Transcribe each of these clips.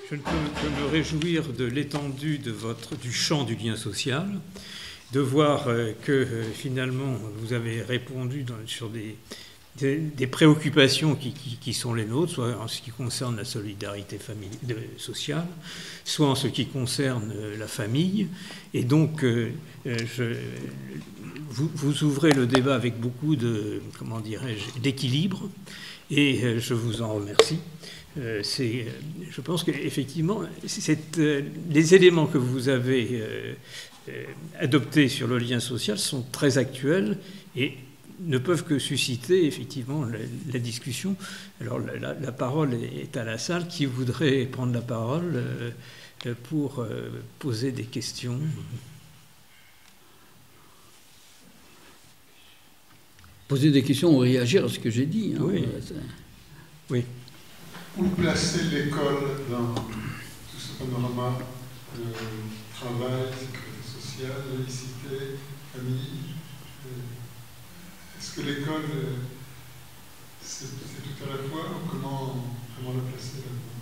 Je ne peux que me réjouir de l'étendue du champ du lien social, de voir que finalement vous avez répondu sur des préoccupations qui sont les nôtres, soit en ce qui concerne la solidarité sociale, soit en ce qui concerne la famille. Et donc, vous ouvrez le débat avec beaucoup d'équilibre, et je vous en remercie. Je pense qu'effectivement, les éléments que vous avez adoptés sur le lien social sont très actuels et ne peuvent que susciter effectivement la discussion. Alors la parole est à la salle. Qui voudrait prendre la parole pour poser des questions? Poser des questions ou réagir à ce que j'ai dit. Hein. Oui. Oui. Où placer l'école dans tout ce panorama travail, sécurité sociale, laïcité, famille? Est-ce que l'école, c'est tout à la fois, ou comment la placer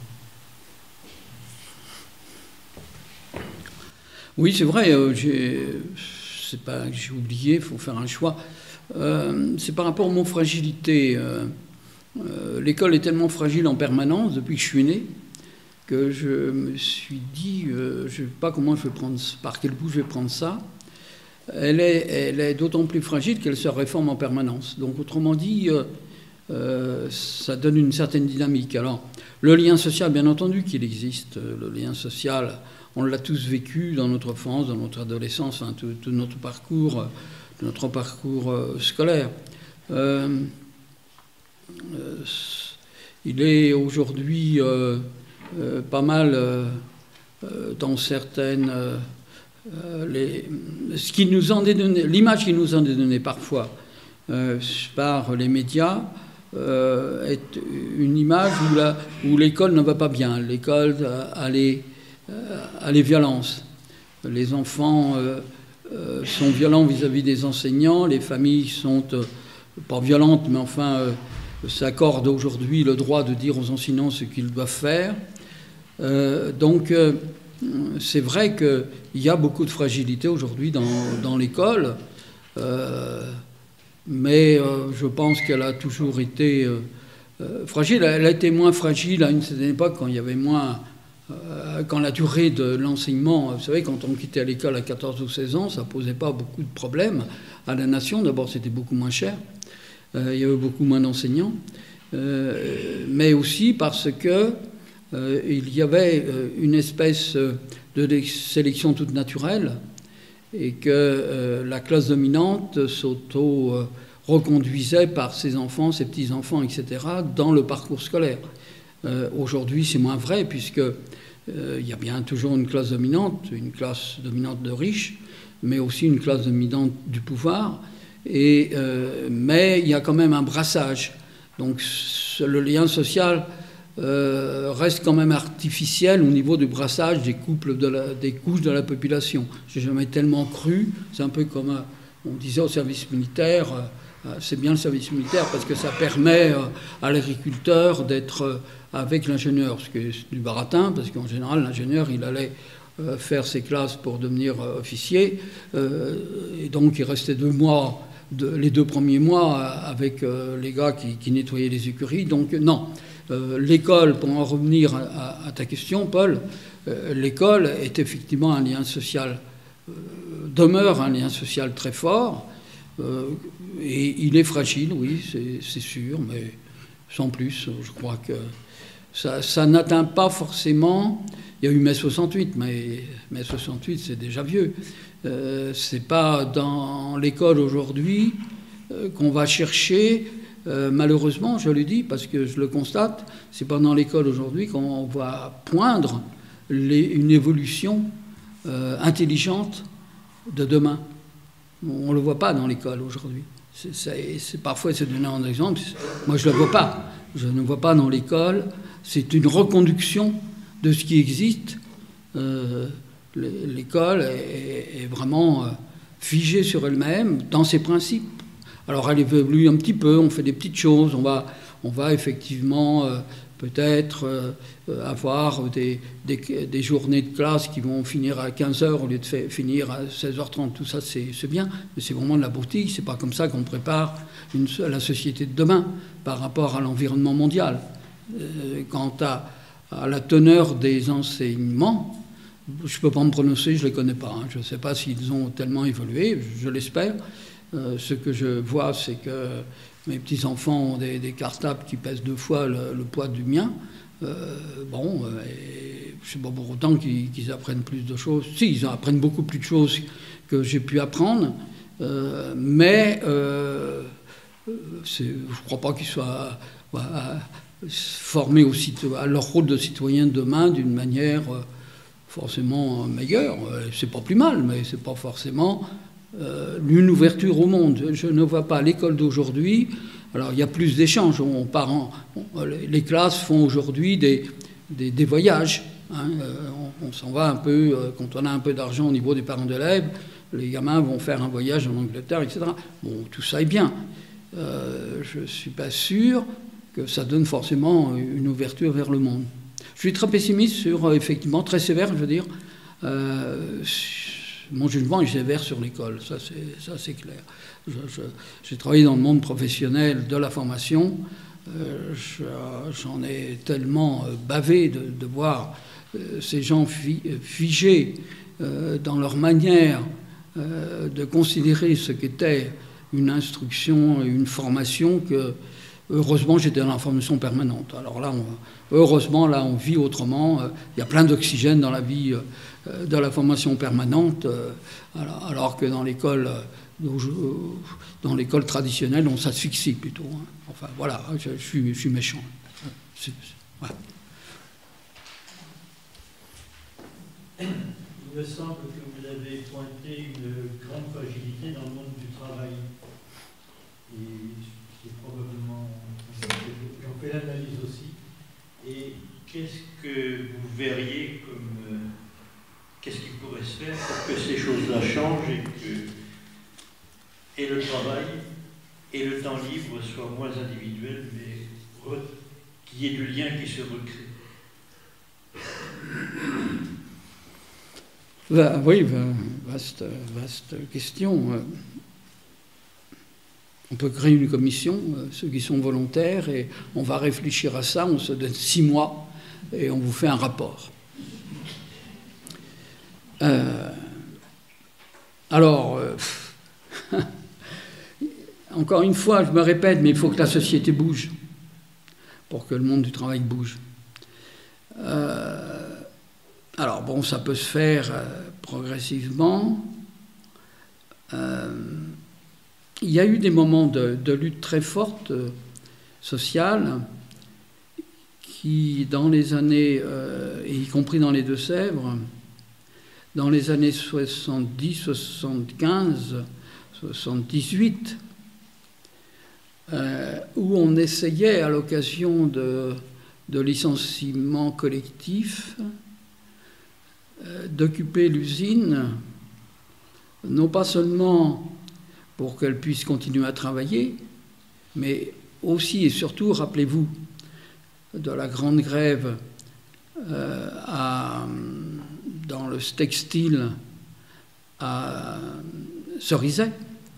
là-dedans? Oui, c'est vrai, j'ai oublié, il faut faire un choix. C'est par rapport au mot fragilité. L'école est tellement fragile en permanence depuis que je suis né que je me suis dit, je ne sais pas par quel bout je vais prendre ça. Elle est d'autant plus fragile qu'elle se réforme en permanence. Donc autrement dit, ça donne une certaine dynamique. Alors le lien social, bien entendu qu'il existe. Le lien social, on l'a tous vécu dans notre enfance, dans notre adolescence, hein, tout notre parcours scolaire. Il est aujourd'hui pas mal dans certaines... l'image qui nous en est donnée parfois par les médias est une image où l'école ne va pas bien. L'école a les violences. Les enfants sont violents vis-à-vis des enseignants. Les familles sont pas violentes, mais enfin s'accordent aujourd'hui le droit de dire aux enseignants ce qu'ils doivent faire. Donc c'est vrai qu'il y a beaucoup de fragilité aujourd'hui dans l'école, mais je pense qu'elle a toujours été fragile. Elle a été moins fragile à une certaine époque quand il y avait moins... quand la durée de l'enseignement... Vous savez, quand on quittait à l'école à 14 ou 16 ans, ça ne posait pas beaucoup de problèmes à la nation. D'abord, c'était beaucoup moins cher. Il y avait beaucoup moins d'enseignants. Mais aussi parce que il y avait une espèce de sélection toute naturelle et que la classe dominante s'auto-reconduisait par ses enfants, ses petits-enfants, etc., dans le parcours scolaire. Aujourd'hui, c'est moins vrai puisque il y a bien toujours une classe dominante de riches, mais aussi une classe dominante du pouvoir. Mais il y a quand même un brassage. Donc le lien social reste quand même artificiel au niveau du brassage des couches de la population. J'ai jamais tellement cru. C'est un peu comme on disait au service militaire. C'est bien le service militaire parce que ça permet à l'agriculteur d'être avec l'ingénieur, ce qui est du baratin, parce qu'en général l'ingénieur il allait faire ses classes pour devenir officier, et donc il restait 2 mois. Les 2 premiers mois avec les gars qui nettoyaient les écuries. Donc non, l'école, pour en revenir à ta question, Paul, l'école est effectivement un lien social, demeure un lien social très fort, et il est fragile, oui, c'est sûr, mais sans plus. Je crois que ça n'atteint pas forcément... Il y a eu mai 68, mais mai 68, c'est déjà vieux. C'est pas dans l'école aujourd'hui qu'on va chercher, malheureusement, je le dis parce que je le constate, c'est pas dans l'école aujourd'hui qu'on va poindre une évolution intelligente de demain. On le voit pas dans l'école aujourd'hui. Parfois, c'est donné un exemple. Moi, je le vois pas. Je ne vois pas dans l'école. C'est une reconduction de ce qui existe. L'école est vraiment figée sur elle-même dans ses principes. Alors elle évolue un petit peu, on fait des petites choses, on va effectivement peut-être avoir des journées de classe qui vont finir à 15h au lieu de finir à 16h30. Tout ça, c'est bien, mais c'est vraiment de la broutilles. C'est pas comme ça qu'on prépare la société de demain par rapport à l'environnement mondial. Quant à la teneur des enseignements, je ne peux pas me prononcer, je ne les connais pas. Je ne sais pas s'ils ont tellement évolué, je l'espère. Ce que je vois, c'est que mes petits-enfants ont des cartables qui pèsent 2 fois le poids du mien. Je ne sais pas pour autant qu'ils apprennent plus de choses. Si, ils apprennent beaucoup plus de choses que j'ai pu apprendre, mais je ne crois pas qu'ils soient formés à leur rôle de citoyen de demain d'une manière forcément meilleure. C'est pas plus mal, mais c'est pas forcément une ouverture au monde. Je ne vois pas l'école d'aujourd'hui. Alors il y a plus d'échanges. Les classes font aujourd'hui des voyages. Hein. On s'en va un peu, quand on a un peu d'argent au niveau des parents d'élèves, les gamins vont faire un voyage en Angleterre, etc. Bon, tout ça est bien. Je ne suis pas sûr que ça donne forcément une ouverture vers le monde. Je suis très pessimiste sur, effectivement, très sévère, je veux dire. Mon jugement est sévère sur l'école, ça c'est clair. J'ai travaillé dans le monde professionnel de la formation. J'en ai tellement bavé de voir ces gens figés dans leur manière de considérer ce qu'était une instruction, une formation, que heureusement j'étais dans la formation permanente. Alors là, heureusement, là on vit autrement. Il y a plein d'oxygène dans la vie de la formation permanente, alors que dans l'école traditionnelle, on s'asphyxie plutôt. Hein. Enfin voilà, je suis méchant. Voilà. Il me semble que vous avez pointé une grande fragilité dans le monde du travail. Et c'est probablement... J'en fais l'analyse aussi. Et qu'est-ce que vous verriez comme... qu'est-ce qui pourrait se faire pour que ces choses-là changent et le travail et le temps libre soient moins individuels, mais qu'il y ait du lien qui se recrée? Oui, vaste question. On peut créer une commission, ceux qui sont volontaires, et on va réfléchir à ça, on se donne 6 mois et on vous fait un rapport. Encore une fois, je me répète, mais il faut que la société bouge pour que le monde du travail bouge. Alors bon, ça peut se faire progressivement. Il y a eu des moments de lutte très forte sociale qui, dans les années, et y compris dans les Deux-Sèvres, dans les années 70, 75, 78, où on essayait, à l'occasion de licenciements collectifs, d'occuper l'usine, non pas seulement pour qu'elle puisse continuer à travailler, mais aussi et surtout, rappelez-vous, de la grande grève dans le textile à Cerizay,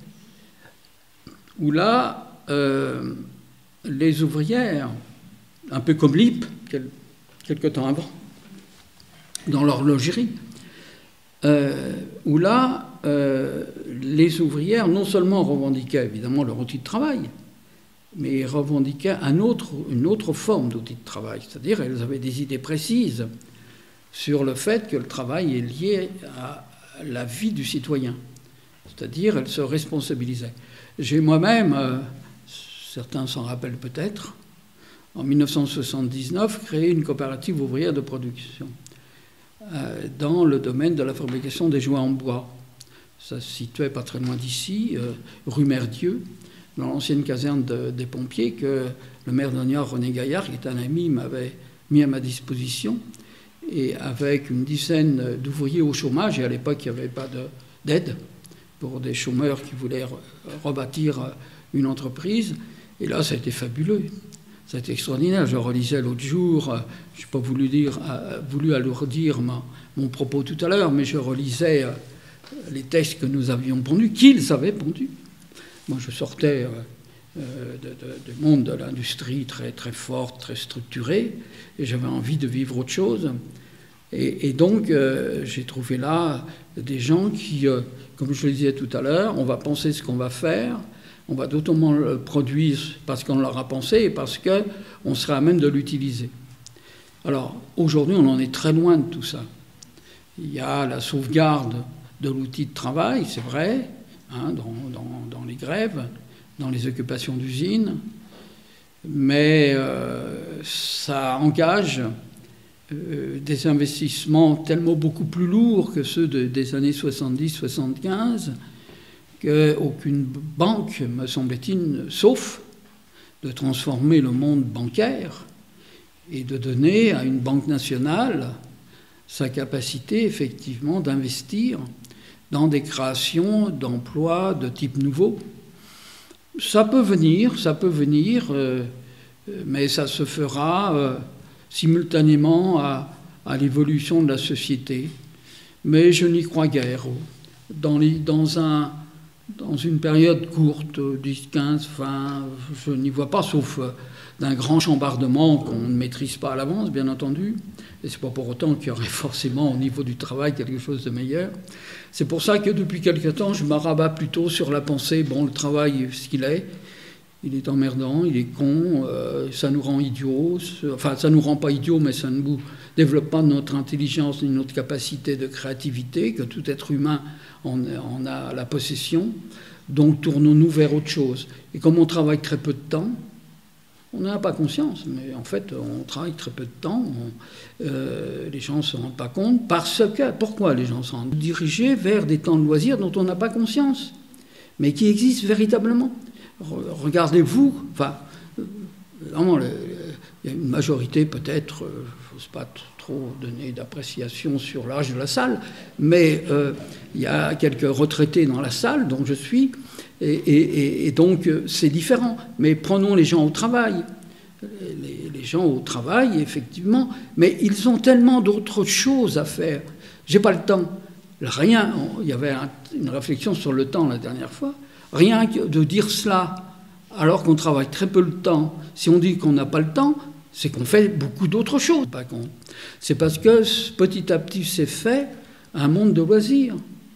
où là, les ouvrières, un peu comme l'IP, quelque temps avant, dans l'horlogerie, où là, les ouvrières non seulement revendiquaient évidemment leur outil de travail, mais revendiquaient une autre forme d'outil de travail. C'est-à-dire elles avaient des idées précises sur le fait que le travail est lié à la vie du citoyen. C'est-à-dire elles se responsabilisaient. J'ai moi-même, certains s'en rappellent peut-être, en 1979, créé une coopérative ouvrière de production dans le domaine de la fabrication des jouets en bois. Ça se situait pas très loin d'ici, rue Merdieu, dans l'ancienne caserne des pompiers, que le maire de Niort, René Gaillard, qui est un ami, m'avait mis à ma disposition, et avec une dizaine d'ouvriers au chômage, et à l'époque il n'y avait pas d'aide pour des chômeurs qui voulaient rebâtir une entreprise, et là ça a été fabuleux. C'est extraordinaire. Je relisais l'autre jour, je n'ai pas voulu alourdir mon propos tout à l'heure, mais je relisais les textes que nous avions pondus, qu'ils avaient pondus. Moi, je sortais du monde de l'industrie très, très forte, très structurée, et j'avais envie de vivre autre chose. Et donc, j'ai trouvé là des gens qui, comme je le disais tout à l'heure, on va penser ce qu'on va faire, on va d'autant moins le produire parce qu'on l'aura pensé et parce qu'on sera à même de l'utiliser. Alors, aujourd'hui, on en est très loin de tout ça. Il y a la sauvegarde de l'outil de travail, c'est vrai, hein, dans les grèves, dans les occupations d'usines, mais ça engage des investissements tellement beaucoup plus lourds que ceux des années 70-75 qu'aucune banque, me semble-t-il, sauf de transformer le monde bancaire et de donner à une banque nationale sa capacité effectivement d'investir dans des créations d'emplois de type nouveau. Ça peut venir, mais ça se fera simultanément à l'évolution de la société. Mais je n'y crois guère. Dans une période courte, 10, 15, 20, je n'y vois pas, sauf d'un grand chambardement qu'on ne maîtrise pas à l'avance, bien entendu. Et c'est pas pour autant qu'il y aurait forcément au niveau du travail quelque chose de meilleur. C'est pour ça que depuis quelque temps, je me rabats plutôt sur la pensée, bon, le travail, ce qu'il est, il est emmerdant, il est con, ça nous rend idiots, enfin ça nous rend pas idiots, mais ça ne nous développe pas notre intelligence ni notre capacité de créativité, que tout être humain en a la possession. Donc tournons-nous vers autre chose. Et comme on travaille très peu de temps, on n'en a pas conscience, mais en fait on travaille très peu de temps, les gens ne se rendent pas compte, parce que, pourquoi les gens se rendent dirigés vers des temps de loisirs dont on n'a pas conscience, mais qui existent véritablement. Regardez-vous, enfin, vraiment, il y a une majorité peut-être, je n'ose pas trop donner d'appréciation sur l'âge de la salle, mais il y a quelques retraités dans la salle dont je suis, et donc c'est différent. Mais prenons les gens au travail. Les gens au travail, effectivement, mais ils ont tellement d'autres choses à faire. J'ai pas le temps. Rien, il y avait une réflexion sur le temps la dernière fois. Rien que de dire cela, alors qu'on travaille très peu le temps, si on dit qu'on n'a pas le temps, c'est qu'on fait beaucoup d'autres choses. C'est parce que petit à petit c'est fait un monde de loisirs.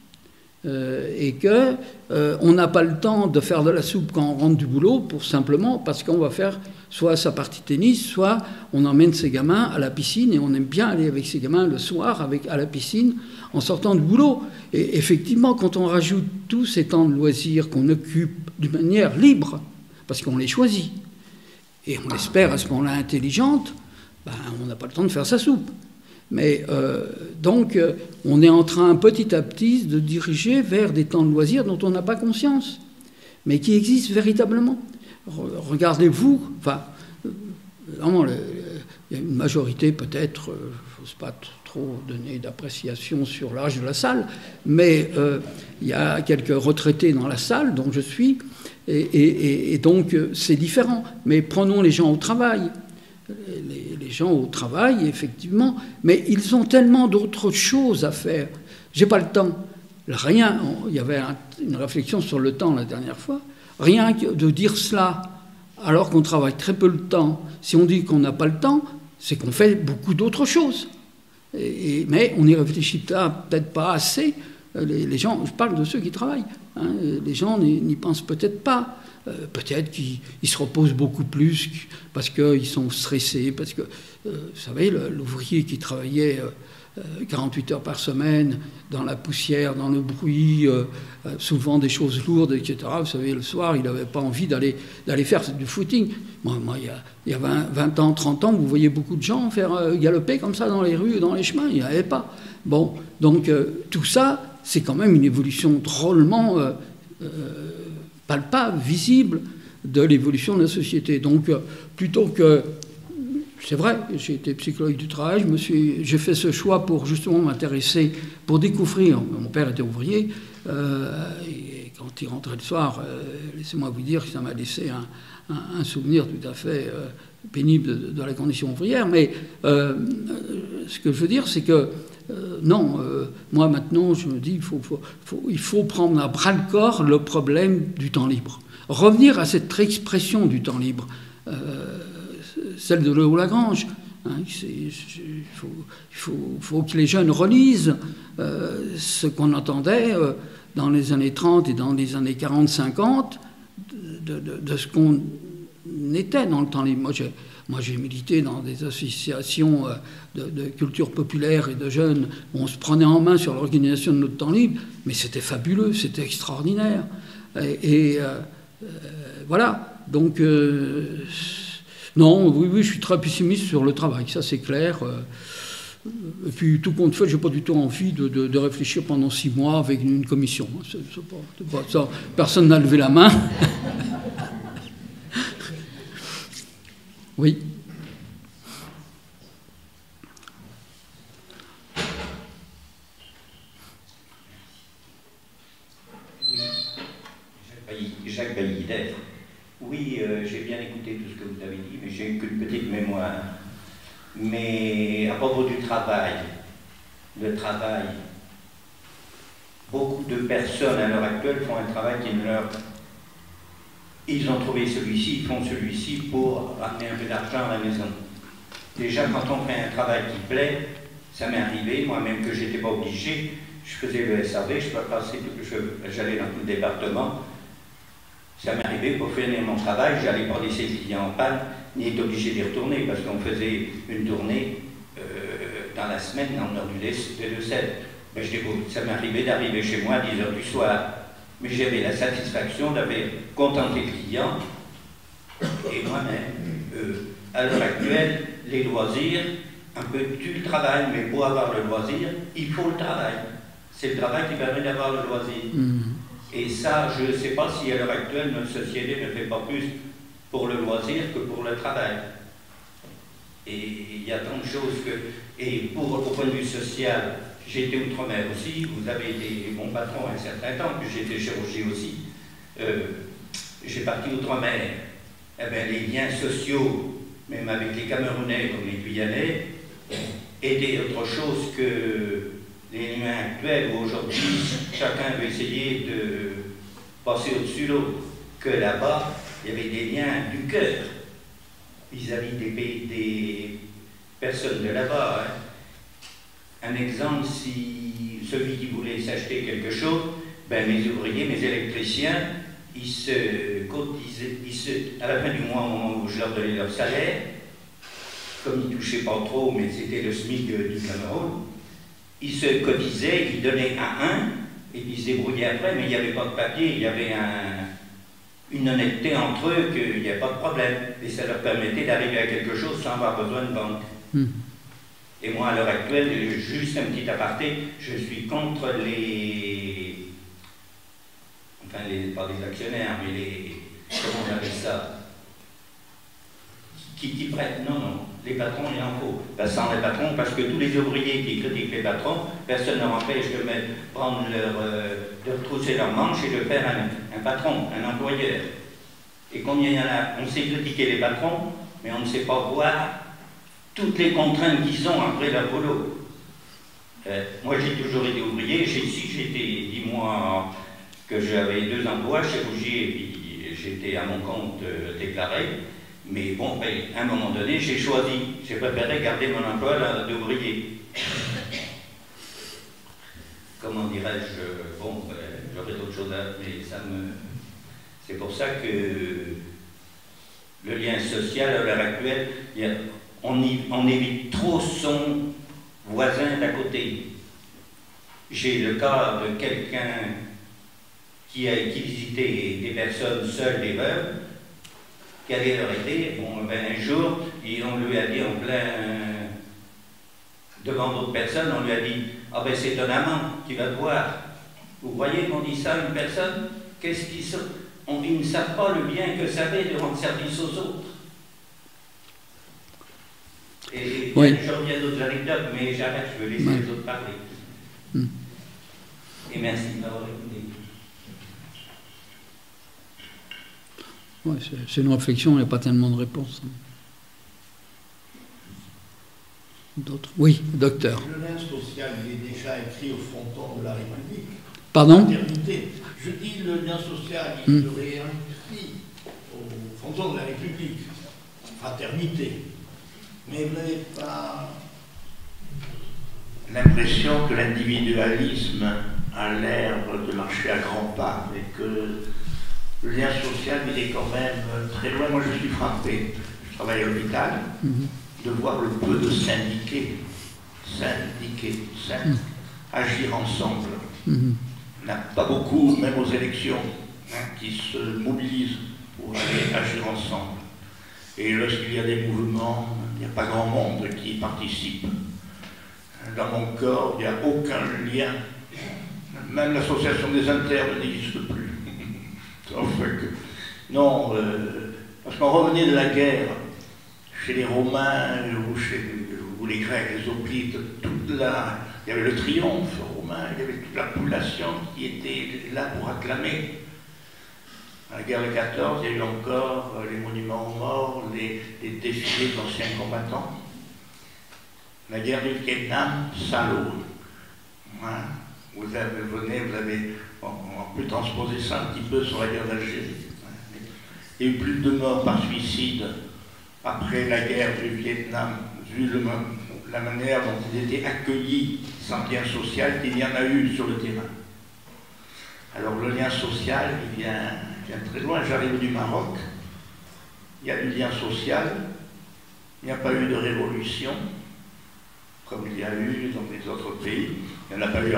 Et qu'on n'a pas le temps de faire de la soupe quand on rentre du boulot, simplement parce qu'on va faire soit sa partie de tennis, soit on emmène ses gamins à la piscine, et on aime bien aller avec ses gamins le soir à la piscine en sortant du boulot. Et effectivement, quand on rajoute tous ces temps de loisirs qu'on occupe d'une manière libre, parce qu'on les choisit, et on l'espère à ce moment-là intelligente, ben, on n'a pas le temps de faire sa soupe. Mais donc, on est en train petit à petit de diriger vers des temps de loisirs dont on n'a pas conscience, mais qui existent véritablement. Regardez-vous, enfin, vraiment, il y a une majorité peut-être, je n'ose pas trop donner d'appréciation sur l'âge de la salle, mais il y a quelques retraités dans la salle dont je suis, et donc c'est différent. Mais prenons les gens au travail. Les gens au travail, effectivement, mais ils ont tellement d'autres choses à faire. J'ai pas le temps. Rien, il y avait une réflexion sur le temps la dernière fois. Rien que de dire cela, alors qu'on travaille très peu le temps, si on dit qu'on n'a pas le temps, c'est qu'on fait beaucoup d'autres choses. Mais on n'y réfléchit peut-être pas assez. Les gens, je parle de ceux qui travaillent, hein, les gens n'y pensent peut-être pas. Peut-être qu'ils se reposent beaucoup plus parce qu'ils sont stressés, parce que, vous savez, l'ouvrier qui travaillait 48 heures par semaine dans la poussière, dans le bruit, souvent des choses lourdes, etc. Vous savez, le soir, il n'avait pas envie d'aller faire du footing. Moi, il y a 20 ans, 30 ans, vous voyez beaucoup de gens faire galoper comme ça dans les rues, dans les chemins, il n'y en avait pas. Bon, donc tout ça, c'est quand même une évolution drôlement palpable, visible de l'évolution de la société. Donc, plutôt que... C'est vrai, j'ai été psychologue du travail, j'ai fait ce choix pour justement m'intéresser, pour découvrir. Mon père était ouvrier, et quand quand il rentrait le soir, laissez-moi vous dire que ça m'a laissé un souvenir tout à fait pénible de la condition ouvrière. Mais ce que je veux dire, c'est que non, moi maintenant, je me dis il faut prendre à bras-le-corps le problème du temps libre. Revenir à cette expression du temps libre, celle de Léo Lagrange. Hein, il faut que les jeunes relisent ce qu'on entendait dans les années 30 et dans les années 40-50 de ce qu'on était dans le temps libre. Moi, j'ai milité dans des associations de culture populaire et de jeunes où on se prenait en main sur l'organisation de notre temps libre, mais c'était fabuleux, c'était extraordinaire. Voilà, donc... non, oui, je suis très pessimiste sur le travail, ça c'est clair. Et puis, tout compte fait, je n'ai pas du tout envie de réfléchir pendant 6 mois avec une commission. C'est pas ça. Personne n'a levé la main. Oui. Jacques Bailly-Def. Oui, j'ai bien écouté tout ce que vous avez dit, mais j'ai eu qu'une petite mémoire. Mais à propos du travail, le travail, beaucoup de personnes à l'heure actuelle font un travail qui ne leur... Ils ont trouvé celui-ci, ils font celui-ci pour ramener un peu d'argent à la maison. Déjà, quand on fait un travail qui plaît, ça m'est arrivé, moi-même que j'étais pas obligé, je faisais le SAV, j'allais dans tout le département. Ça m'est arrivé pour finir mon travail, j'allais pas laisser le client en panne, ni être obligé d'y retourner, parce qu'on faisait une tournée dans la semaine dans le nord de l'Eusèbe. Mais ça m'est arrivé d'arriver chez moi à 10h du soir. Mais j'avais la satisfaction d'avoir contenté le client et moi-même. À l'heure actuelle, les loisirs, un peu tue le travail, mais pour avoir le loisir, il faut le travail. C'est le travail qui permet d'avoir le loisir. Et ça, je ne sais pas si à l'heure actuelle, notre société ne fait pas plus pour le loisir que pour le travail. Et il y a tant de choses que... Et au point de vue social, j'ai été outre-mer aussi, vous avez été mon patron un certain temps, puis j'ai été chirurgien aussi. J'ai parti outre-mer. Eh bien, les liens sociaux, même avec les Camerounais comme les Guyanais, étaient autre chose que les liens actuels où aujourd'hui chacun veut essayer de passer au-dessus de l'autre. Que là-bas, il y avait des liens du cœur vis-à-vis des personnes de là-bas. Hein. Un exemple, si celui qui voulait s'acheter quelque chose, ben mes ouvriers, mes électriciens, ils se cotisaient, à la fin du mois, au moment où je leur donnais leur salaire, comme ils ne touchaient pas trop, mais c'était le SMIC du Cameroun, ils se cotisaient, ils donnaient un, et puis ils se débrouillaient après, mais il n'y avait pas de papier, il y avait une honnêteté entre eux, qu'il n'y avait pas de problème. Et ça leur permettait d'arriver à quelque chose sans avoir besoin de banque. Et moi, à l'heure actuelle, juste un petit aparté, je suis contre pas des actionnaires, mais comment on appelle ça, qui prêtent, non, les patrons, il en faut. Ben, sans les patrons, parce que tous les ouvriers qui critiquent les patrons, personne ne leur empêche de prendre de retrousser leurs manches et de faire un patron, un employeur. Et combien il y en a, on sait critiquer les patrons, mais on ne sait pas voir toutes les contraintes qu'ils ont après leur boulot. Moi, j'ai toujours été ouvrier. Ici, j'étais 10 mois que j'avais 2 emplois, chirurgie, et puis j'étais à mon compte déclaré. Mais bon, à un moment donné, j'ai choisi. J'ai préféré garder mon emploi d'ouvrier. Comment dirais-je, bon, j'aurais d'autres choses à... Mais ça me... C'est pour ça que le lien social, à l'heure actuelle, on évite trop son voisin d'à côté. J'ai le cas de quelqu'un qui visitait des personnes seules, des veuves, qui allait leur aider. Bon, ben, un jour, on lui a dit en plein... devant d'autres personnes, on lui a dit « Ah ben c'est ton amant qui va te voir. » Vous voyez qu'on dit ça à une personne? Qu'est-ce qu'ils sont? Ils ne savent pas le bien que ça fait de rendre service aux autres. Et oui. Je reviens d'autres anecdotes, mais j'arrête, je veux laisser les autres parler. Et merci de m'avoir écouté. Ouais, c'est une réflexion, il n'y a pas tellement de réponses. D'autres? Oui, docteur. Le lien social, il est déjà écrit au fronton de la République. Pardon? Fraternité. Je dis le lien social, il serait inscrit au fronton de la République. Fraternité. Mais vous n'avez pas l'impression que l'individualisme a l'air de marcher à grands pas et que le lien social, il est quand même très loin. Moi, je suis frappé. Je travaille à l'hôpital. De voir le peu de syndiqués, agir ensemble. Il n'y en a pas beaucoup, même aux élections, qui se mobilisent pour aller agir ensemble. Et lorsqu'il y a des mouvements, il n'y a pas grand monde qui y participe. Dans mon corps, il n'y a aucun lien. Même l'association des internes n'existe plus. Non, parce qu'on revenait de la guerre, chez les Romains ou les Grecs, les Hoplites, il y avait le triomphe romain, il y avait toute la population qui était là pour acclamer. À la guerre de 14, il y a eu encore les monuments aux morts, les défilés d'anciens combattants. La guerre du Vietnam, salaud. Vous avez, on peut transposer ça un petit peu sur la guerre d'Algérie. Il y a eu plus de morts par suicide après la guerre du Vietnam, vu la manière dont ils étaient accueillis sans lien social, qu'il y en a eu sur le terrain. Alors le lien social, il vient très loin. J'arrive du Maroc, il y a du lien social, il n'y a pas eu de révolution, comme il y a eu dans les autres pays. Il n'y en a pas eu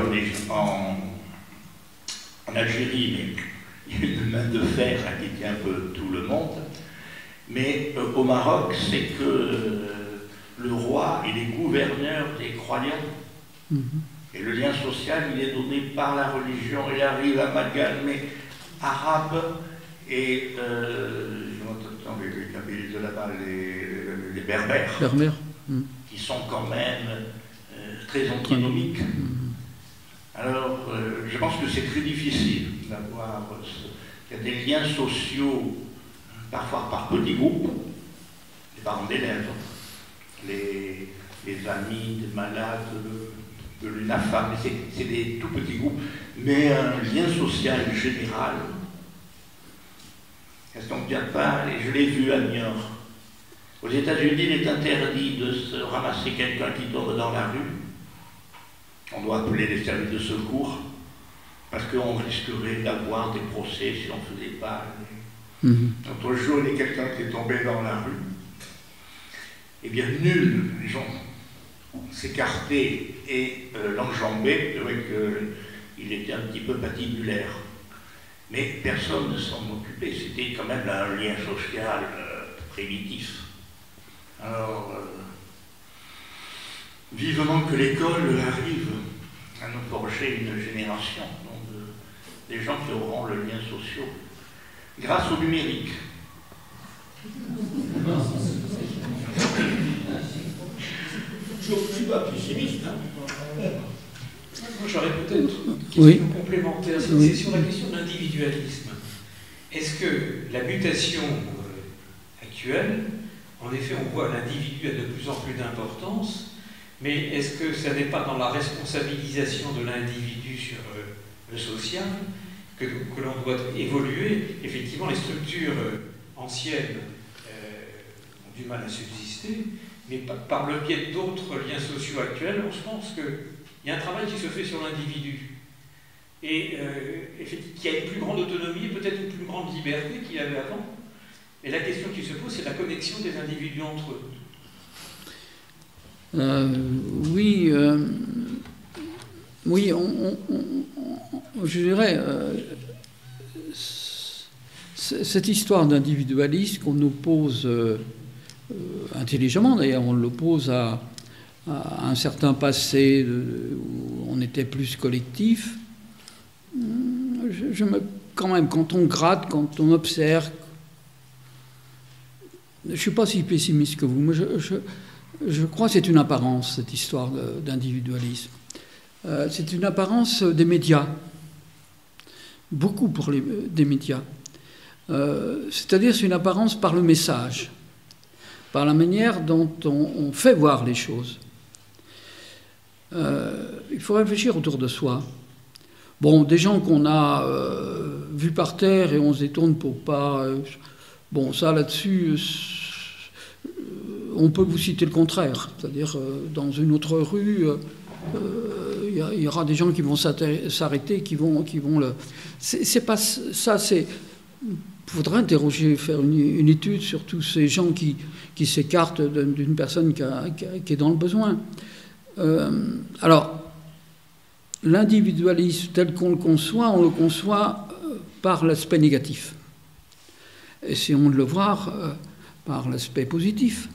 en Algérie, mais il y a une main de fer qui tient un peu tout le monde. Mais au Maroc, c'est que le roi et les gouverneurs des croyants. Et le lien social, il est donné par la religion. Il arrive à amalgamer arabes et les Kabyles de là-bas, les berbères, qui sont quand même très antinomiques. Alors, je pense que c'est très difficile d'avoir... Il y a des liens sociaux, parfois par petits groupes, les parents d'élèves, les amis des malades de l'UNAFAM, c'est des tout petits groupes, mais un lien social général. Est-ce qu'on ne vient pas, et je l'ai vu à Niort, aux États-Unis, il est interdit de se ramasser quelqu'un qui tombe dans la rue. On doit appeler les services de secours, parce qu'on risquerait d'avoir des procès si on ne faisait pas. L'autre jour, il y a quelqu'un qui est tombé dans la rue. Eh bien, nul, les gens s'écartaient et l'enjambaient. C'est vrai qu'il était un petit peu patibulaire. Mais personne ne s'en occupait. C'était quand même un lien social primitif. Alors, vivement que l'école arrive à nous forger une génération des gens qui auront le lien social grâce au numérique. Je ne suis pas pessimiste. Moi, j'aurais peut-être une question complémentaire. C'est sur la question de l'individualisme. Est-ce que la mutation actuelle, en effet, on voit l'individu a de plus en plus d'importance, mais est-ce que ça n'est pas dans la responsabilisation de l'individu sur le social que l'on doit évoluer? Effectivement, les structures anciennes ont du mal à subsister, mais par le biais d'autres liens sociaux actuels, on se pense qu'il y a un travail qui se fait sur l'individu et qui a une plus grande autonomie, peut-être une plus grande liberté qu'il y avait avant. Et la question qui se pose, c'est la connexion des individus entre eux. Oui, je dirais, cette histoire d'individualisme qu'on nous pose intelligemment, d'ailleurs, on l'oppose à un certain passé où on était plus collectif. Quand même, quand on gratte, quand on observe, je ne suis pas si pessimiste que vous, mais je crois que c'est une apparence, cette histoire d'individualisme. C'est une apparence des médias, beaucoup des médias. C'est-à-dire c'est une apparence par le message, par la manière dont on fait voir les choses. Il faut réfléchir autour de soi. Bon, des gens qu'on a vus par terre et on se détourne pour pas... bon, ça là-dessus, on peut vous citer le contraire. C'est-à-dire, dans une autre rue, il y aura des gens qui vont s'arrêter, qui vont le... C'est pas ça, c'est... Il faudrait interroger, faire une étude sur tous ces gens qui s'écartent d'une personne qui est dans le besoin. Alors, l'individualisme tel qu'on le conçoit, on le conçoit par l'aspect négatif. Essayons de le voir par l'aspect positif.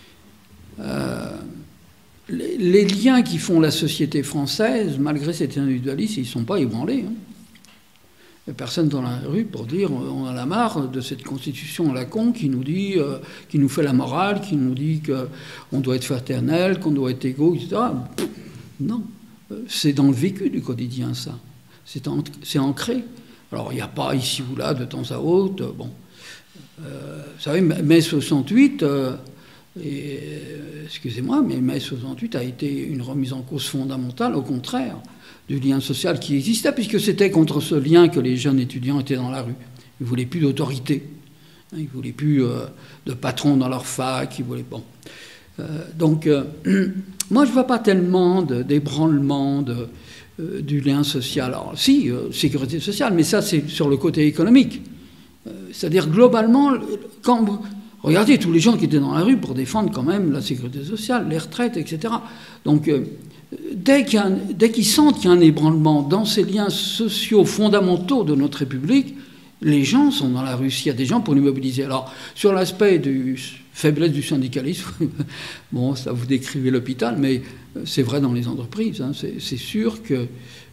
Les liens qui font la société française, malgré cet individualisme, ils ne sont pas ébranlés. Hein. Il n'y a personne dans la rue pour dire on en a marre de cette constitution à la con qui nous dit, qui nous fait la morale, qui nous dit qu'on doit être fraternel, qu'on doit être égaux, etc. Non. C'est dans le vécu du quotidien, ça. C'est ancré. Alors, il n'y a pas ici ou là, de temps à autre. Bon. Vous savez, mai 68, excusez-moi, mais mai 68 a été une remise en cause fondamentale, au contraire, du lien social qui existait, puisque c'était contre ce lien que les jeunes étudiants étaient dans la rue. Ils ne voulaient plus d'autorité. Ils ne voulaient plus de patrons dans leur fac. Ils voulaient... Bon. Donc, moi, je ne vois pas tellement d'ébranlement du lien social. Alors, si, sécurité sociale, mais ça, c'est sur le côté économique. C'est-à-dire, globalement, regardez tous les gens qui étaient dans la rue pour défendre quand même la sécurité sociale, les retraites, etc. Donc, dès qu'ils sentent qu'il y a un ébranlement dans ces liens sociaux fondamentaux de notre République, les gens sont dans la rue. S'il y a des gens pour les mobiliser. Alors, sur l'aspect du faiblesse du syndicalisme, bon, ça vous décrivez l'hôpital, mais c'est vrai dans les entreprises. Hein, c'est sûr que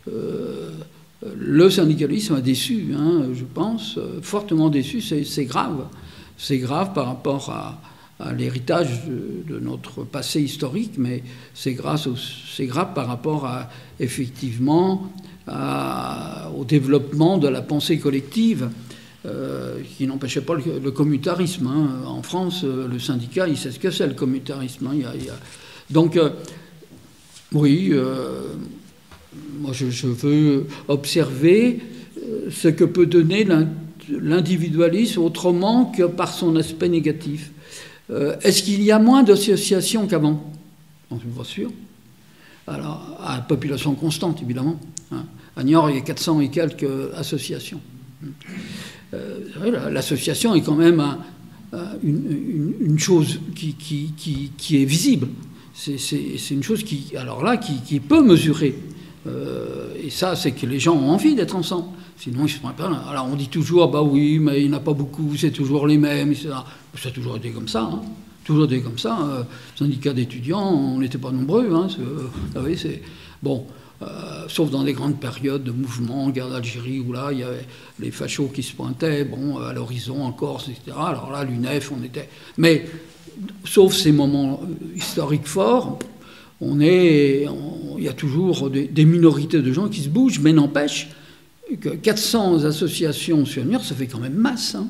le syndicalisme a déçu, hein, je pense, fortement déçu. C'est grave. C'est grave par rapport à l'héritage de notre passé historique, mais c'est grave par rapport effectivement au développement de la pensée collective qui n'empêchait pas le communautarisme. Hein. En France, le syndicat, il sait ce que c'est le communautarisme. Hein. Donc, oui, moi je veux observer ce que peut donner l'individualisme autrement que par son aspect négatif. Est-ce qu'il y a moins d'associations qu'avant? Je suis pas sûr. Alors, à population constante, évidemment. Hein. À Niort, il y a 400 et quelques associations. L'association est quand même une chose qui est visible. C'est une chose qui peut mesurer. Et ça, c'est que les gens ont envie d'être ensemble. Sinon, ils ne se prennent pas. Alors, on dit toujours, bah oui, mais il n'y en a pas beaucoup, c'est toujours les mêmes, etc. Ça a toujours été comme ça. Hein. Toujours été comme ça. Syndicat d'étudiants, on n'était pas nombreux. Hein, vous savez, c'est... Bon, sauf dans des grandes périodes de mouvement, guerre d'Algérie, où là, il y avait les fachos qui se pointaient, bon, à l'horizon, en Corse, etc. Alors là, l'UNEF, on était... Mais, sauf ces moments historiques forts, il y a toujours des minorités de gens qui se bougent, mais n'empêche que 400 associations sur Niort, ça fait quand même masse. Hein.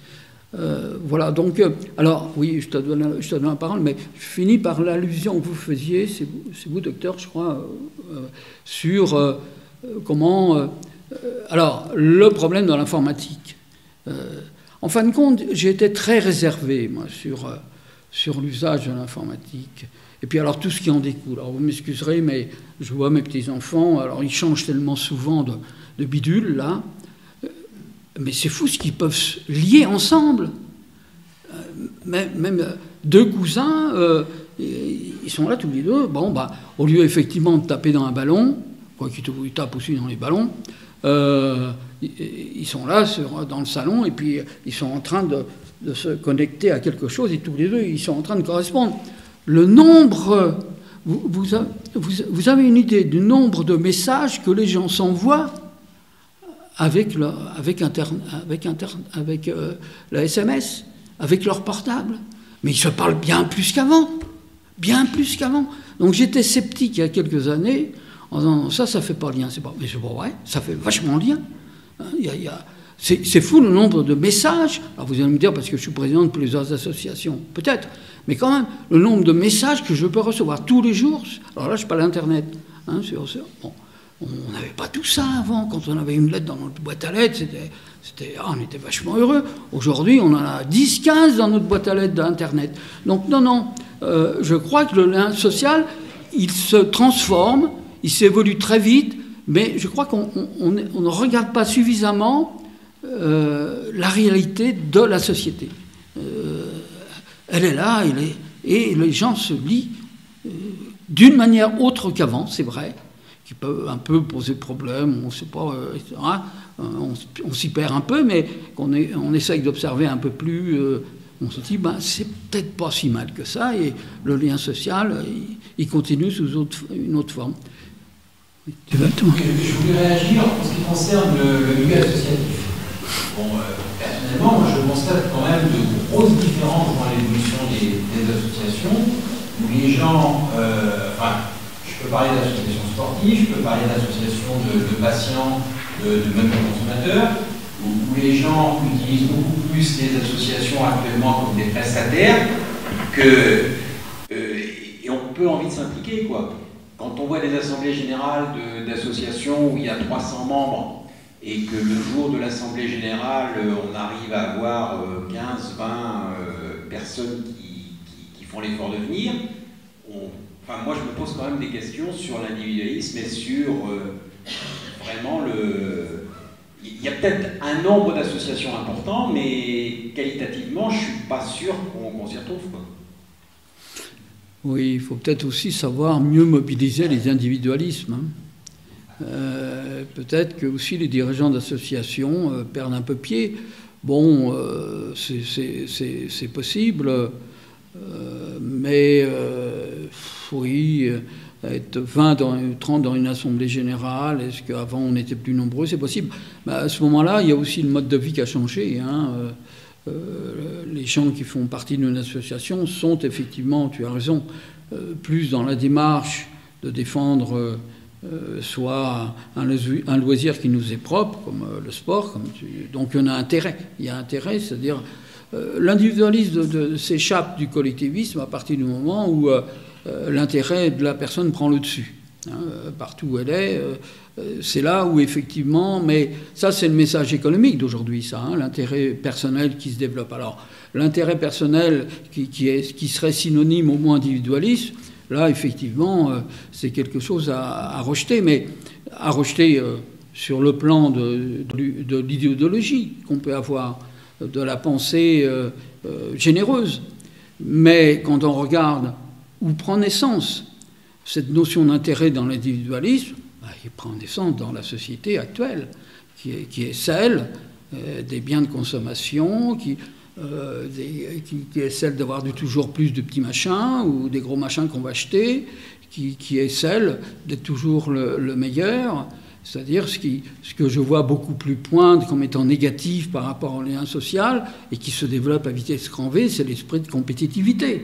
Voilà, donc, alors, oui, je te donne la parole, mais je finis par l'allusion que vous faisiez, c'est vous, docteur, je crois, sur comment... alors, le problème de l'informatique. En fin de compte, j'ai été très réservé, moi, sur l'usage de l'informatique. Et puis alors tout ce qui en découle. Alors vous m'excuserez, mais je vois mes petits-enfants, alors ils changent tellement souvent de bidule, là. Mais c'est fou ce qu'ils peuvent se lier ensemble. Même deux cousins, ils sont là tous les deux. Bon, bah, au lieu effectivement de taper dans un ballon, quoi qu'ils tapent aussi dans les ballons, ils sont là dans le salon et puis ils sont en train de se connecter à quelque chose et tous les deux, ils sont en train de correspondre. Le nombre, vous avez une idée du nombre de messages que les gens s'envoient avec la SMS, avec leur portable. Mais ils se parlent bien plus qu'avant. Bien plus qu'avant. Donc j'étais sceptique il y a quelques années en disant ça fait pas lien. Mais c'est pas vrai, ça fait vachement lien. C'est fou le nombre de messages. Alors vous allez me dire, parce que je suis président de plusieurs associations, peut-être, mais quand même, le nombre de messages que je peux recevoir tous les jours. Alors là, je parle d'Internet. Hein, bon, on n'avait pas tout ça avant. Quand on avait une lettre dans notre boîte à lettres, on était vachement heureux. Aujourd'hui, on en a 10, 15 dans notre boîte à lettres d'Internet. Donc non, je crois que le lien social, il se transforme, il s'évolue très vite, mais je crois qu'on ne regarde pas suffisamment la réalité de la société. Elle est là, et les gens se lient d'une manière autre qu'avant, c'est vrai, qui peut un peu poser problème, on ne sait pas, etc. On s'y perd un peu, mais on essaye d'observer un peu plus. On se dit, c'est peut-être pas si mal que ça, et le lien social, il continue sous une autre forme. Je voulais réagir en ce qui concerne le milieu associatif. Bon, personnellement, moi, je constate quand même de grosses différences dans l'évolution des associations, où les gens, je peux parler d'associations sportives, je peux parler d'associations de patients, même de consommateurs, où les gens utilisent beaucoup plus les associations actuellement comme des prestataires et on peut envie de s'impliquer, quoi. Quand on voit des assemblées générales d'associations où il y a 300 membres et que le jour de l'assemblée générale, on arrive à avoir 15, 20 personnes qui font l'effort de venir, moi je me pose quand même des questions sur l'individualisme et sur vraiment Il y a peut-être un nombre d'associations important, mais qualitativement, je ne suis pas sûr qu'on s'y retrouve, quoi. Oui, il faut peut-être aussi savoir mieux mobiliser les individualismes. Peut-être que aussi les dirigeants d'associations perdent un peu pied. Bon, c'est possible, mais oui, être 20, 30 dans une assemblée générale, est-ce qu'avant on était plus nombreux? C'est possible. À ce moment-là, il y a aussi le mode de vie qui a changé. Les gens qui font partie d'une association sont effectivement, tu as raison, plus dans la démarche de défendre soit un loisir qui nous est propre, comme le sport, donc il y a intérêt. Il y a intérêt, c'est-à-dire l'individualisme s'échappe du collectivisme à partir du moment où l'intérêt de la personne prend le dessus. Partout où elle est, c'est là où effectivement, mais ça c'est le message économique d'aujourd'hui, ça, l'intérêt personnel qui se développe. Alors l'intérêt personnel qui serait synonyme au moins individualisme, là effectivement c'est quelque chose à rejeter, mais à rejeter sur le plan de l'idéologie qu'on peut avoir, de la pensée généreuse. Mais quand on regarde où prend naissance cette notion d'intérêt dans l'individualisme, il prend naissance dans la société actuelle, qui est celle des biens de consommation, qui est celle d'avoir toujours plus de petits machins ou des gros machins qu'on va acheter, qui est celle d'être toujours le meilleur. C'est-à-dire ce que je vois beaucoup plus poindre comme étant négatif par rapport au lien social et qui se développe à vitesse grand V, c'est l'esprit de compétitivité.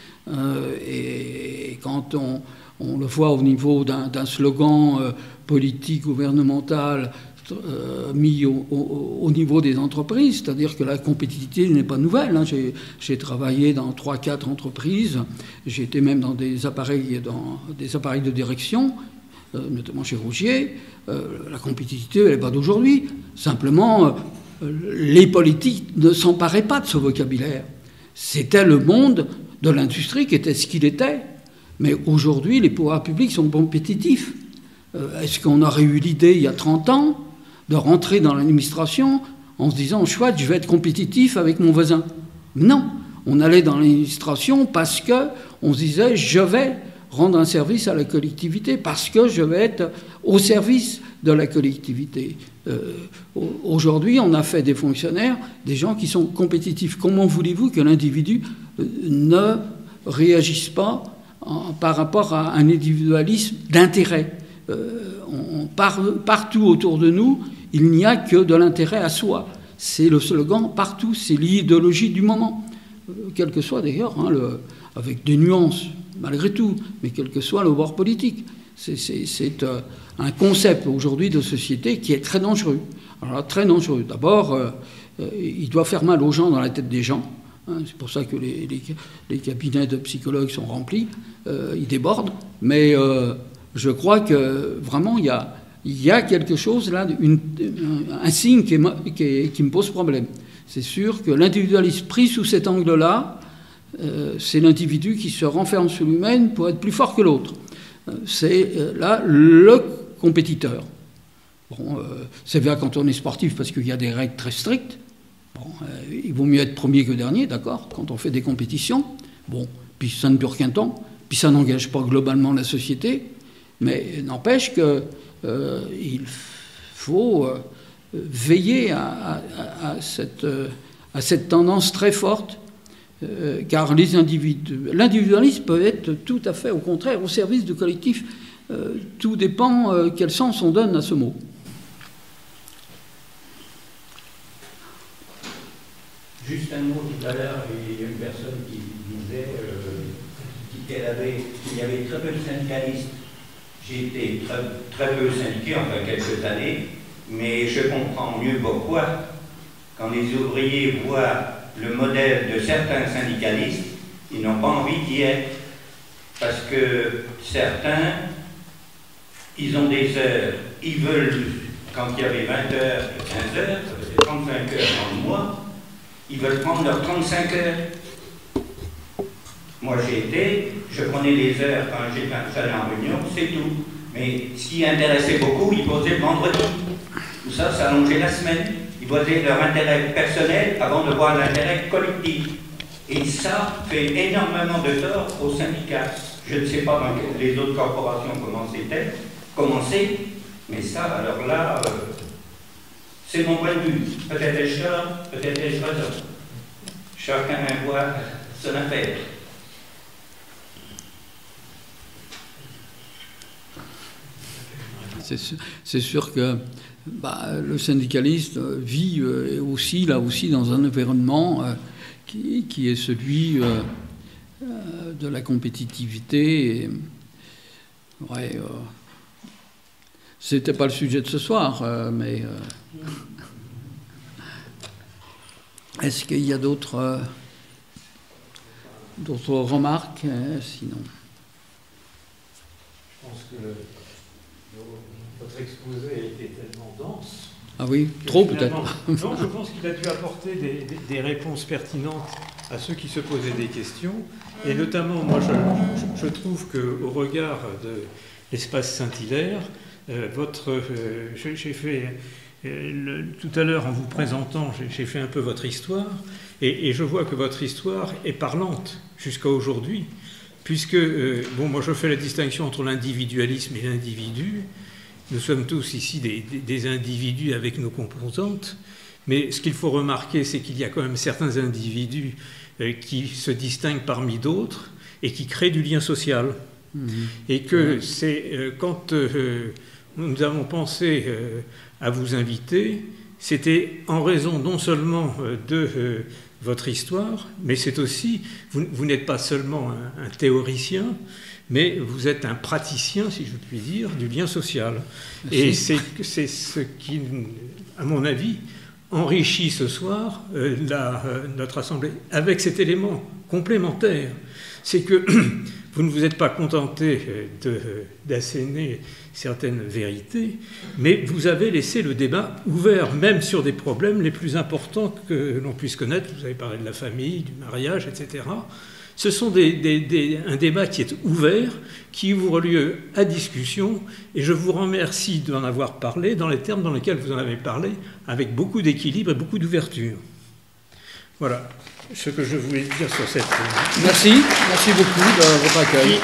Et quand on le voit au niveau d'un slogan politique, gouvernemental mis au niveau des entreprises, c'est-à-dire que la compétitivité n'est pas nouvelle. J'ai travaillé dans 3-4 entreprises, j'ai été même dans des appareils de direction, notamment chez Rougier. La compétitivité, elle n'est pas d'aujourd'hui. Simplement, les politiques ne s'emparaient pas de ce vocabulaire. C'était le monde de l'industrie qui était ce qu'il était. Mais aujourd'hui, les pouvoirs publics sont compétitifs. Est-ce qu'on aurait eu l'idée, il y a 30 ans, de rentrer dans l'administration en se disant « chouette, je vais être compétitif avec mon voisin ». Non, on allait dans l'administration parce qu'on se disait « je vais rendre un service à la collectivité, parce que je vais être au service de la collectivité ». Aujourd'hui, on a fait des fonctionnaires, des gens qui sont compétitifs. Comment voulez-vous que l'individu ne réagisse pas par rapport à un individualisme d'intérêt? Partout autour de nous, il n'y a que de l'intérêt à soi. C'est le slogan partout, c'est l'idéologie du moment. Quel que soit d'ailleurs, avec des nuances malgré tout, mais quel que soit le bord politique. C'est un concept aujourd'hui de société qui est très dangereux. Alors là, très dangereux. D'abord, il doit faire mal aux gens dans la tête des gens. Hein, c'est pour ça que les cabinets de psychologues sont remplis. Ils débordent. Mais je crois que vraiment, il y a quelque chose là, un signe qui me pose problème. C'est sûr que l'individualisme pris sous cet angle-là, c'est l'individu qui se renferme sur lui-même pour être plus fort que l'autre. C'est là le compétiteur. Bon, c'est vrai quand on est sportif parce qu'il y a des règles très strictes. Bon, il vaut mieux être premier que dernier, d'accord, quand on fait des compétitions. Bon, puis ça ne dure qu'un temps, puis ça n'engage pas globalement la société, mais n'empêche qu'il faut veiller à cette tendance très forte, car l'individualisme peut être tout à fait, au contraire, au service du collectif. Tout dépend quel sens on donne à ce mot. Juste un mot, tout à l'heure, il y a une personne qui disait qu'il y avait très peu de syndicalistes. J'ai été très peu syndiqué, enfin quelques années, mais je comprends mieux pourquoi. Quand les ouvriers voient le modèle de certains syndicalistes, ils n'ont pas envie d'y être. Parce que certains, ils ont des heures, ils veulent, quand il y avait 20 heures et 15 heures, ça faisait 35 heures dans le mois, ils veulent prendre leurs 35 heures. Moi je prenais les heures quand j'allais en réunion, c'est tout. Mais ce qui intéressait beaucoup, ils posaient le vendredi. Tout ça, ça allongeait la semaine. Ils voyaient leur intérêt personnel avant de voir l'intérêt collectif. Et ça fait énormément de tort aux syndicats. Je ne sais pas dans les autres corporations comment c'est, mais ça, alors là, c'est mon point de vue. Peut-être ai-je tort, peut-être ai-je raison. Chacun voit son affaire. C'est sûr que le syndicaliste vit aussi dans un environnement qui est celui de la compétitivité. Ouais, c'était pas le sujet de ce soir, mais est-ce qu'il y a d'autres remarques sinon? Je pense que votre exposé a été tellement dense. Ah oui, trop peut-être. Non, je pense qu'il a dû apporter des réponses pertinentes à ceux qui se posaient des questions. Et notamment, moi, je trouve qu'au regard de l'espace Saint-Hilaire, j'ai fait, tout à l'heure en vous présentant, j'ai fait un peu votre histoire, et je vois que votre histoire est parlante jusqu'à aujourd'hui, puisque, moi je fais la distinction entre l'individualisme et l'individu. Nous sommes tous ici des individus avec nos composantes, mais ce qu'il faut remarquer, c'est qu'il y a quand même certains individus qui se distinguent parmi d'autres et qui créent du lien social. Mmh. Et que c'est quand nous avons pensé à vous inviter, c'était en raison non seulement de votre histoire, mais c'est aussi, vous n'êtes pas seulement un théoricien, mais vous êtes un praticien, si je puis dire, du lien social. Merci. Et c'est ce qui, à mon avis, enrichit ce soir notre Assemblée, avec cet élément complémentaire. C'est que vous ne vous êtes pas contenté d'asséner certaines vérités, mais vous avez laissé le débat ouvert, même sur des problèmes les plus importants que l'on puisse connaître. Vous avez parlé de la famille, du mariage, etc. Ce sont un débat qui est ouvert, qui ouvre lieu à discussion, et je vous remercie d'en avoir parlé dans les termes dans lesquels vous en avez parlé, avec beaucoup d'équilibre et beaucoup d'ouverture. Voilà ce que je voulais dire sur cette... Merci beaucoup de votre accueil.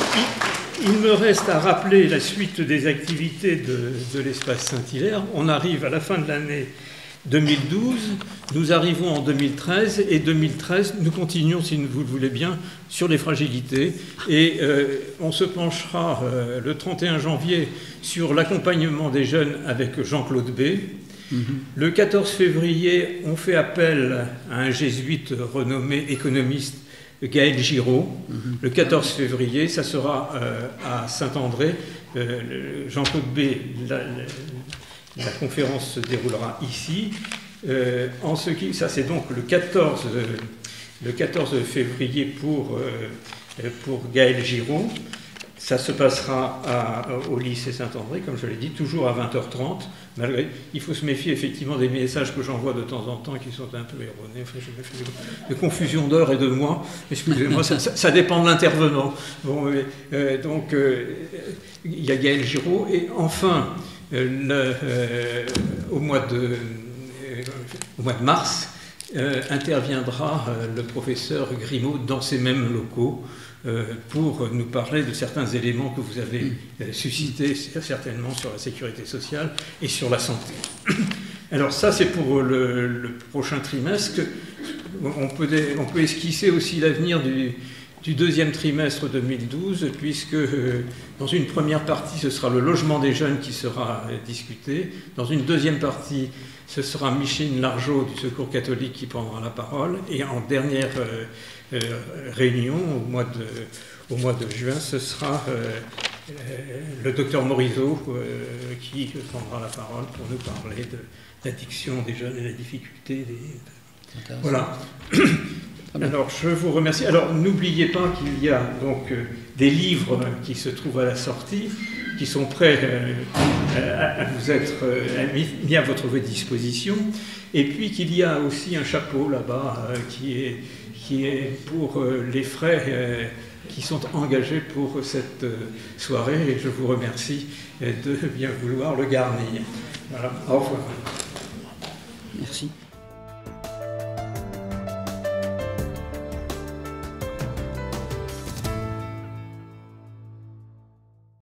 Il me reste à rappeler la suite des activités de l'espace Saint-Hilaire. On arrive à la fin de l'année 2012, nous arrivons en 2013, et 2013, nous continuons, si vous le voulez bien, sur les fragilités. Et on se penchera le 31 janvier sur l'accompagnement des jeunes avec Jean-Claude B. Mm-hmm. Le 14 février, on fait appel à un jésuite renommé économiste, Gaël Giraud. Mm-hmm. Le 14 février, ça sera à Saint-André. Jean-Claude B La conférence se déroulera ici. Ça c'est donc le 14 février pour Gaël Giraud. Ça se passera au lycée Saint-André, comme je l'ai dit, toujours à 20h30. Il faut se méfier effectivement des messages que j'envoie de temps en temps qui sont un peu erronés. Enfin, je me fais de confusion d'heure et de mois. Excusez-moi, ça dépend de l'intervenant. Bon, donc, il y a Gaël Giraud. Et enfin, au mois de mars, interviendra le professeur Grimaud dans ces mêmes locaux pour nous parler de certains éléments que vous avez suscités certainement sur la sécurité sociale et sur la santé. Alors ça, c'est pour le prochain trimestre. On peut esquisser aussi l'avenir du deuxième trimestre 2012, puisque dans une première partie, ce sera le logement des jeunes qui sera discuté. Dans une deuxième partie, ce sera Micheline Largeau du Secours catholique qui prendra la parole. Et en dernière réunion, au mois de juin, ce sera le docteur Morisot qui prendra la parole pour nous parler de l'addiction des jeunes et la difficulté Voilà. Alors, je vous remercie. Alors, n'oubliez pas qu'il y a donc des livres qui se trouvent à la sortie, qui sont prêts à vous être mis à votre disposition, et puis qu'il y a aussi un chapeau là-bas qui est pour les frais qui sont engagés pour cette soirée, et je vous remercie de bien vouloir le garnir. Voilà. Au revoir. Merci.